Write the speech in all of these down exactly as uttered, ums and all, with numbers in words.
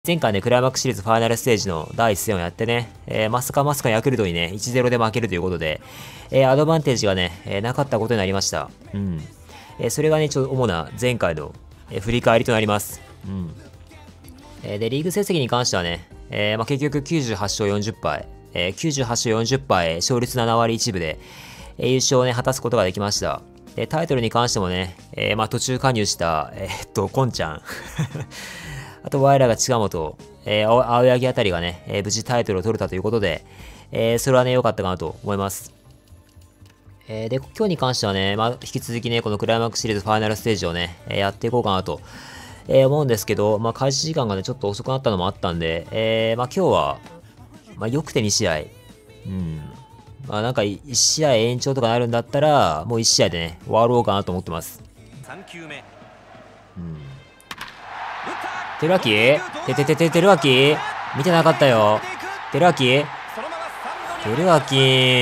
前回ね、クライマックスシリーズファイナルステージのだいいち戦をやってね、えー、まさかまさかヤクルトにね、いちたいゼロ で負けるということで、えー、アドバンテージがね、えー、なかったことになりました。うん。えー、それがね、ちょっと主な前回の、えー、振り返りとなります。うん。えー、で、リーグ成績に関してはね、えー、まあ、結局きゅうじゅうはち勝よんじゅっ敗、えー、きゅうじゅうはち勝よんじゅっ敗、勝率なな割いちぶで、えー、優勝をね、果たすことができました。で、タイトルに関してもね、えー、まあ、途中加入した、えー、っと、コンちゃん。あと、我らが近本、えー、青柳あたりがね、えー、無事タイトルを取れたということで、えー、それはね、良かったかなと思います。えー、で、今日に関してはね、まあ、引き続きね、このクライマックスシリーズファイナルステージをね、えー、やっていこうかなと、えー、思うんですけど、まあ、開始時間がね、ちょっと遅くなったのもあったんで、えー、まあ、今日は、まあ、よくてに試合、うん、まあ、なんかいち試合延長とかなるんだったら、もういち試合でね、終わろうかなと思ってます。さん球目。うん。テルアキててててテルアキ見てなかったよ。テルアキテルアキ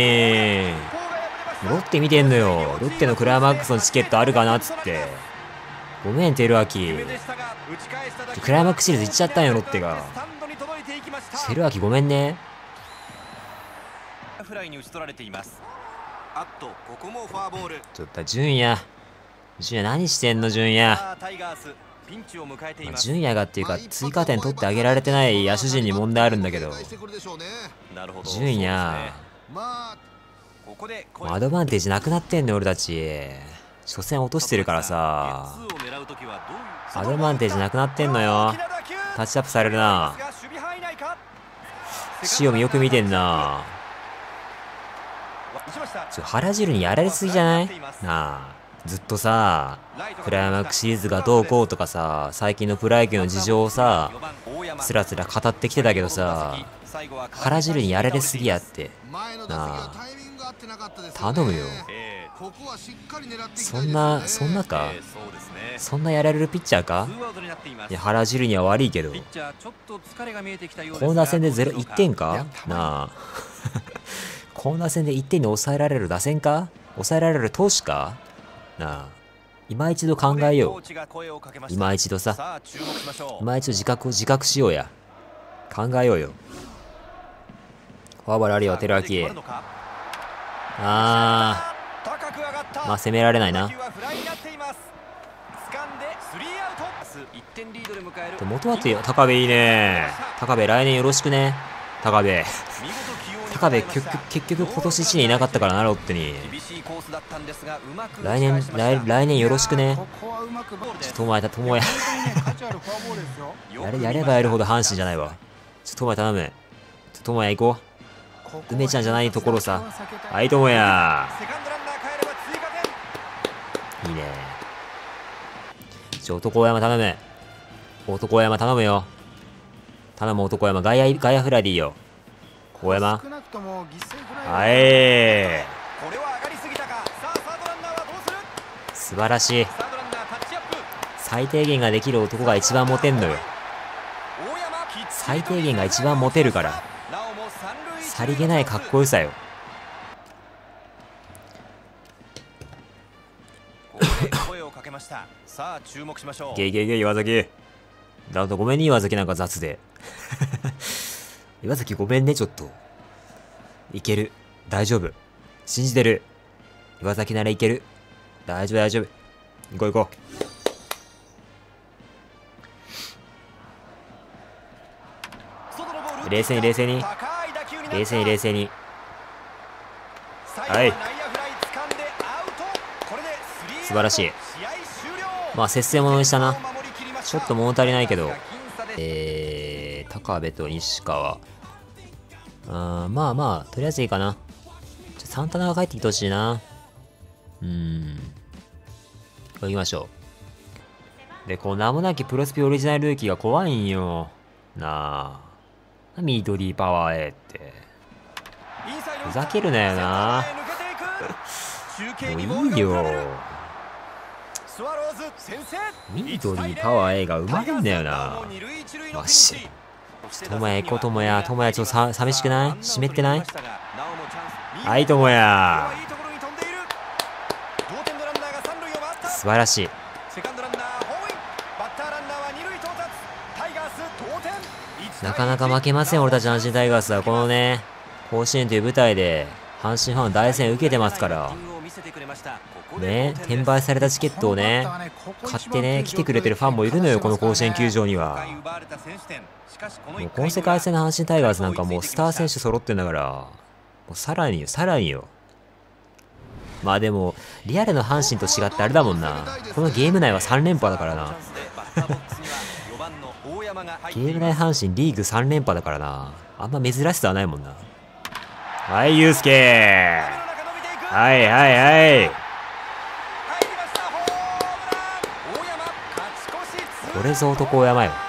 ロッテ見てんのよ。ロッテのクライマックスのチケットあるかなっつって。ごめん、テルアキ。クライマックスシリーズ行っちゃったんよ、ロッテが。テルアキごめんね。ちょっと、純也。純也何してんの、純也。純也がっていうか追加点取ってあげられてない野手陣に問題あるんだけど、純也アドバンテージなくなってんの俺たち。初戦落としてるからさ、アドバンテージなくなってんのよ。タッチアップされるな。塩見よく見てんな。ちょ腹汁にやられすぎじゃないなあ。ずっとさ、クライマックスシリーズがどうこうとかさ、最近のプロ野球の事情をさ、つらつら語ってきてたけどさ、腹汁にやられすぎやって。なあ、頼むよ。そんな、そんなかそんなやられるピッチャーか。いや、腹汁には悪いけど。コーナー戦でゼロ、いってんかなあ。コーナー戦でいってんに抑えられる打線か抑えられる投手かなあ、今一度考えよう。今一度さ、今一度自覚を自覚しようや。考えようよ。フォアボールあるよ、テルアキ。あー、まあ攻められないな。で元はって高部いいね。高部来年よろしくね。高部高部結局結局今年いちねんいなかったからな、ロッテに。来年来来年よろしくね。ちょっと友也友也やれやればやるほど阪神じゃないわ。ちょっと友也頼む。ちょっと友也行こう。梅ちゃんじゃないところさ。はい、友也いいね。ちょ男山頼む。男山頼むよ。頼む男山。外野外野フライでいいよ。大山。はい。素晴らしい。最低限ができる男が一番モテんのよ。最低限が一番モテるから。さりげないかっこよさよ。ゲイゲイゲイ岩崎。だとごめんね岩崎、なんか雑で。岩崎ごめんね、ちょっと。いける。大丈夫。信じてる。岩崎ならいける。大丈夫、大丈夫。行こう行こう。冷静に冷静に。冷静に冷静に。はい。素晴らしい。まあ、接戦ものにしたな。ちょっと物足りないけど。えー、高部と西川。あまあまあ、とりあえずいいかな。ちょサンタナが帰ってきてほしいな。うーん。これ行きましょう。で、こう名もなきプロスピオリジナルルーキーが怖いんよ。なあ。緑パワー A って。ふざけるなよな。もういいよ。緑パワー A がうまいんだよな。マジで。ともや行こう、ともや。ともやちょっとさ寂しくない？湿ってない？はい、ともや。素晴らしい。タイガース同点。 なかなか負けません、俺たち阪神タイガースは。このね、甲子園という舞台で、阪神ファン大戦受けてますから。ね、転売されたチケットをね、買ってね、来てくれてるファンもいるのよ、この甲子園球場には。もう、この世界戦の阪神タイガースなんかもうスター選手揃ってんだから、もうさらによ、さらによ。まあでも、リアルの阪神と違ってあれだもんな。このゲーム内はさん連覇だからな。ゲーム内阪神リーグさん連覇だからな。あんま珍しさはないもんな。はい、ユースケー。はいはいはい。これぞ男大山よ。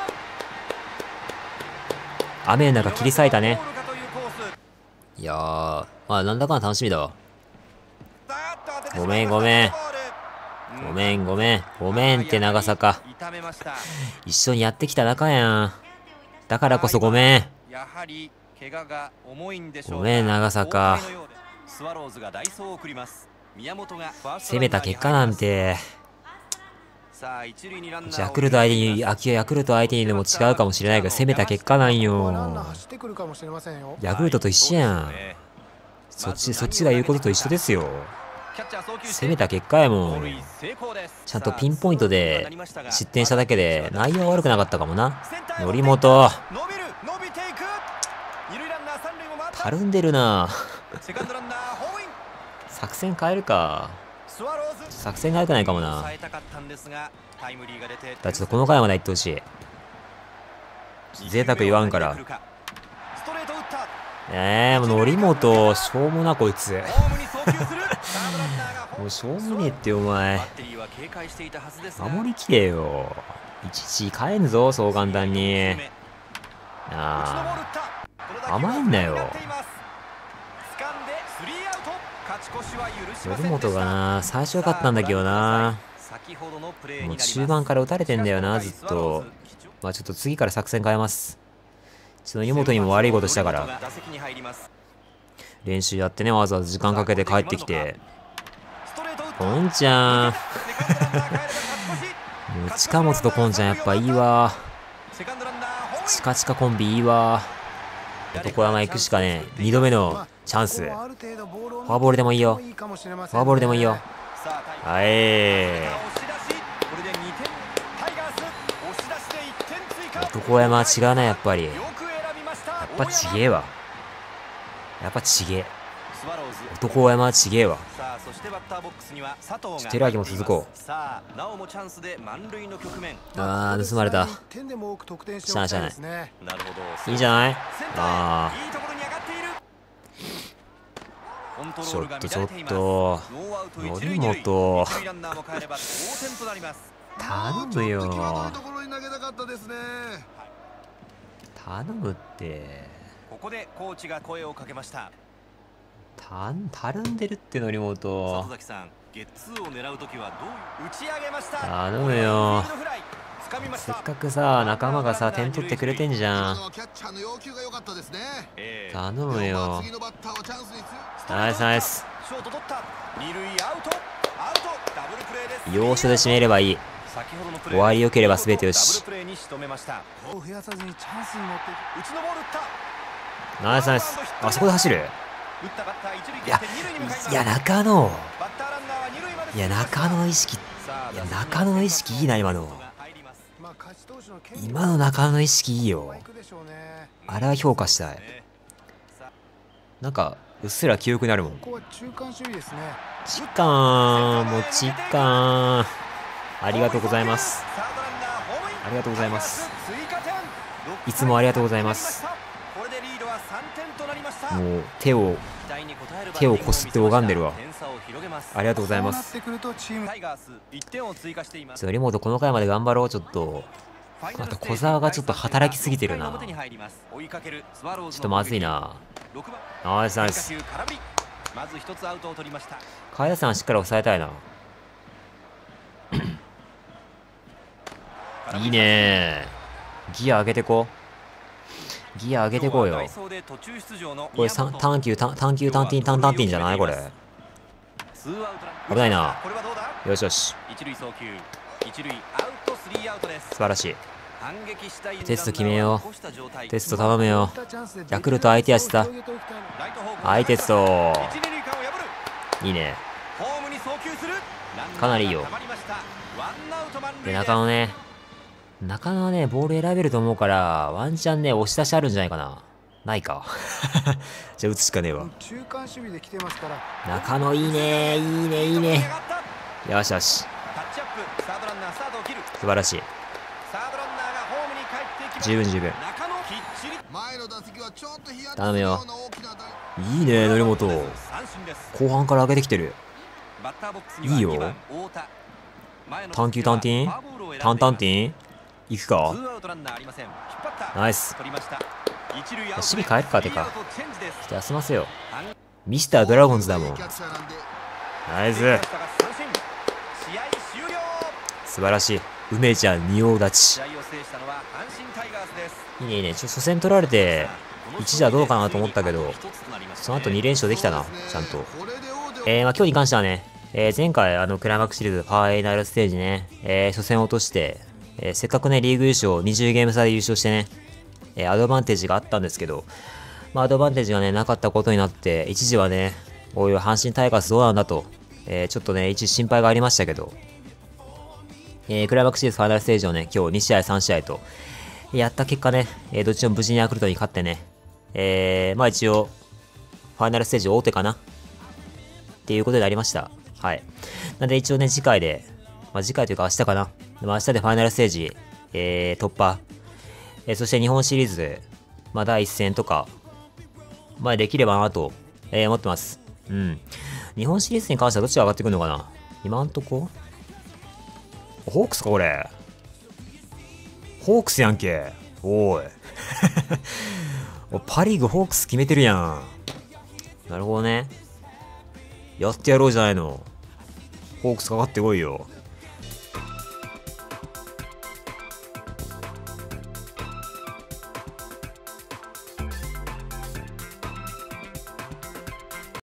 雨の中切り裂いたね。いやー、まあなんだかんだ楽しみだわ。ごめんごめん。ごめんごめん。ごめんって長坂。一緒にやってきた仲やん。だからこそごめん。ごめん長坂。攻めた結果なんて。ヤクルト相手に、ヤクルト相手にでも違うかもしれないけど、攻めた結果なんよ。ヤクルトと一緒やん。そっち、そっちが言うことと一緒ですよ。攻めた結果やもん。ちゃんとピンポイントで失点しただけで内容は悪くなかったかもな。則本。たるんでるな。作戦変えるか。作戦が良くないかもな。だからちょっとこの回まで行ってほしい。贅沢言わんから。えー、もう則本、しょうもなこいつ。もうしょうもねえってお前。守りきれよ。いちいち帰んぞ、そう簡単に。ああ。甘いんだよ。則本がな、最初良かったんだけどな。もう中盤から打たれてんだよな、ずっと。まあちょっと次から作戦変えます。ちょっと則本にも悪いことしたから。練習やってね、わざわざ時間かけて帰ってきて。コンちゃん。もう近本とコンちゃんやっぱいいわ。チカチカコンビいいわ。男山行くしかね、にどめのチャンス。フォアボールでもいいよ。フォアボールでもいいよ。はい。男山は違うな、やっぱり。やっぱちげえわ。やっぱちげえ。男山はちげえわ。寺脇も続こう。あー、盗まれた。しゃあしゃあない。いいんじゃない？あー。ちょっとちょっと。則本。頼むよ。頼むって。 ここでコーチが声をかけました。 たん、たるんでるって則本。 里崎さん、ゲッツーを狙うときはどういう打ち上げました。 頼むよ。せっかくさ、仲間がさ、点取ってくれてんじゃん。頼むよ。ナイスナイス。要所で締めればいい。終わり良ければ全てよし。ナイスナイス。あそこで走る。いや、いや、中野。いや、中野の意識。いや、中野の意識いいな、今の。今の中野の意識いいよ。あれは評価したい。なんか、うっすら記憶になるもん。ちかーん、もうちかーん。ありがとうございます。ありがとうございます。いつもありがとうございます。もう手を手をこすって拝んでるわ。ありがとうございます。ちょっと則本この回まで頑張ろう。ちょっとあと小沢がちょっと働きすぎてるな。ちょっとまずいな。ナイスナイス。海田さんしっかり抑えたいな。いいねー。ギア上げてこう。ギア上げてこうよ。これ短球短球短ティン短短ティンじゃないこれ。危ないな。よしよし。素晴らしい。 テスト決めよう。テスト頼むよ。ヤクルト相手やしさ。はい、テスト。いいね。かなりいいよ。で、中野ね。中野はね、ボール選べると思うから、ワンチャンね、押し出しあるんじゃないかな。ないか。じゃあ打つしかねえわ。中野いいね、いいね、いいね。よしよし。素晴らしい。十分十分。頼むよ。いいね、則本。後半から上げてきてる。いいよ。探求探偵タンタンティン行くか。ナイス。守備変えるか、てか。ちょっと休ませよう。ミスタードラゴンズだもん。ナイス。素晴らしい。梅ちゃん仁王立ち。いいね、いいね。ちょっと初戦取られて一時はどうかなと思ったけど、その後に連勝できたな、ちゃんと。えー、まあ今日に関してはね、えー、前回あのクライマックスシリーズファイナルステージね、えー、初戦を落として、えー、せっかくねリーグ優勝にじゅうゲーム差で優勝してね、えー、アドバンテージがあったんですけど、まあアドバンテージがねなかったことになって、一時はね、おいおい阪神タイガースどうなんだと、えー、ちょっとね一時心配がありましたけど、えー、クライマックスシリーズファイナルステージをね今日に試合さん試合とやった結果ね、えー、どっちも無事にヤクルトに勝ってね、えー、まあ一応ファイナルステージ大手かなっていうことになりました。はい。なんで一応ね、次回で、まあ、次回というか明日かな。でも明日でファイナルステージ、えー、突破。えー、そして日本シリーズ、まあ、第一戦とか、まあ、できればなと、えー、思ってます。うん。日本シリーズに関してはどっちが上がってくるのかな今んとこホークスかこれ。ホークスやんけ。おい。パリーグホークス決めてるやん。なるほどね。やってやろうじゃないの。ホークスかかってこいよ。